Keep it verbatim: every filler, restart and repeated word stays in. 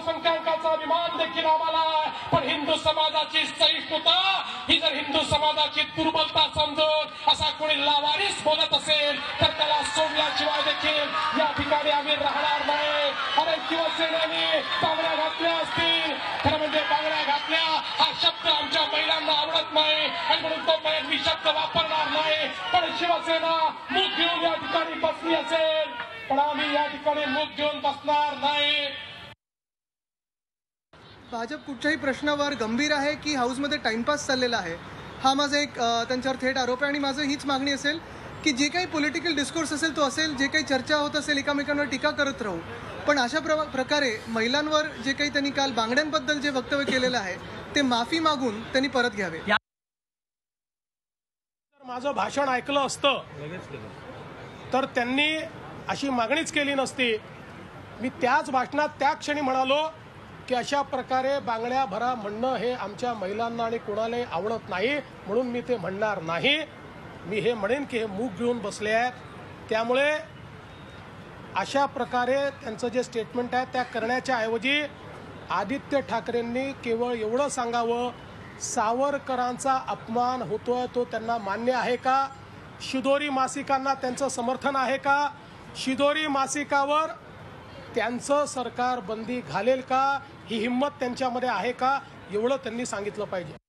अल्पसंख्याकांचा अभिमान देखील आम्हाला आहे, पण हिंदू समाजाची सहिष्णुता ही जर हिंदू समाजाची दुर्बलता समजून असा कोणी लावारिस बोलत असेल तर त्याला सोडल्याशिवाय देखील या ठिकाणी आम्ही राहणार नाही। अरे शिवसेनेने बांगड्या घातल्या असतील, खरं म्हणजे बांगड्या घातल्या हा शब्द आमच्या महिलांना आवडत नाही आणि म्हणून तो मी शब्द वापरणार नाही, पण शिवसेना मूग घेऊन या ठिकाणी बसली असेल पण आम्ही या ठिकाणी मूग घेऊन बसणार नाही। भाजप कुठच्याही प्रश्नावर गंभीर आहे की हाऊसमध्ये टाइमपास चाललेला आहे, हा माझा एक त्यांच्यावर थेट आरोप आहे। आणि माझं हीच मागणी असेल की जे काही पॉलिटिकल डिस्कोर्स असेल तो असेल, जे काही चर्चा होत असेल एकमेकांवर टीका करत राहू, पण अशा प्रकारे महिलांवर जे काही त्यांनी काल बांगड्यांबद्दल जे वक्तव्य केलेलं आहे ते माफी मागून त्यांनी परत घ्यावे। माझं भाषण ऐकलं असतं तर त्यांनी अशी मागणीच केली नसती। मी त्याच भाषणात त्या क्षणी म्हणालो की अशा प्रकारे बांगड्या भरा म्हणणं हे आमच्या महिलांना आणि कोणालाही आवडत नाही, म्हणून मी ते म्हणणार नाही। मी हे म्हणेन की हे मूग घेऊन बसले आहेत, त्यामुळे अशा प्रकारे त्यांचं जे स्टेटमेंट आहे त्या करण्याच्या ऐवजी आदित्य ठाकरेंनी केवळ एवढं सांगावं, सावरकरांचा अपमान होतोय तो त्यांना मान्य आहे का? शिदोरी मासिकांना त्यांचं समर्थन आहे का? शिदोरी मासिकावर त्यांचं सरकार बंदी घालेल का? ही हिंमत त्यांच्यामध्ये आहे का? एवढं त्यांनी सांगितलं पाहिजे।